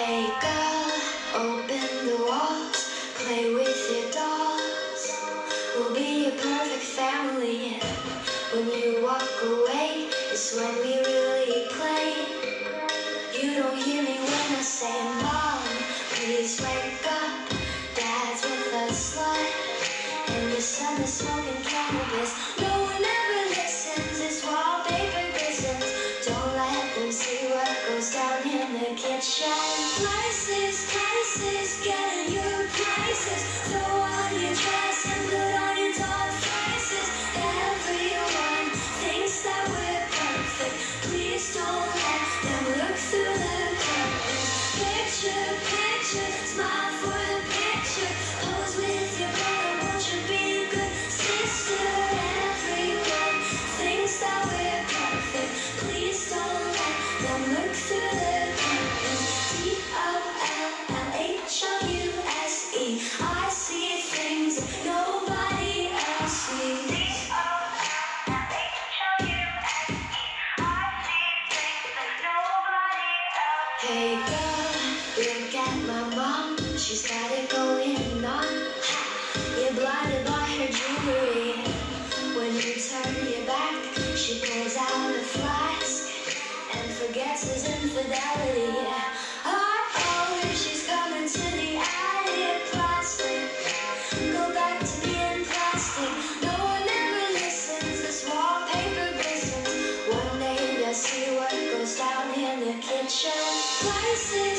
Hey girl, open the walls, play with your dolls. We'll be a perfect family. When you walk away, it's when we really play. You don't hear me when I say, Mom, please wake up. Dad's with a slut, and your son is smoking cannabis. No one ever listens, it's wallpaper glistens. Don't let them see what goes down in the kitchen. Places, getting your places. Throw on your dress and put on your top faces. Everyone thinks that we're perfect. Please don't let them look through the curtains. Picture, smile for the picture. Pose with your brother, won't you be a good sister? Everyone thinks that we're perfect. Please don't let them look through the curtains. Dollhouse. I see things that nobody else sees. Dollhouse. I see things that nobody else sees. Hey girl, look at my mom. She's got it going on. You're blinded by her jewelry. When you turn your back, she pulls out a flask and forgets his infidelity. She's coming to the attic. Plastic, go back to being plastic. No one ever listens, this wallpaper glistens. One day they'll see what goes down in the kitchen. Places,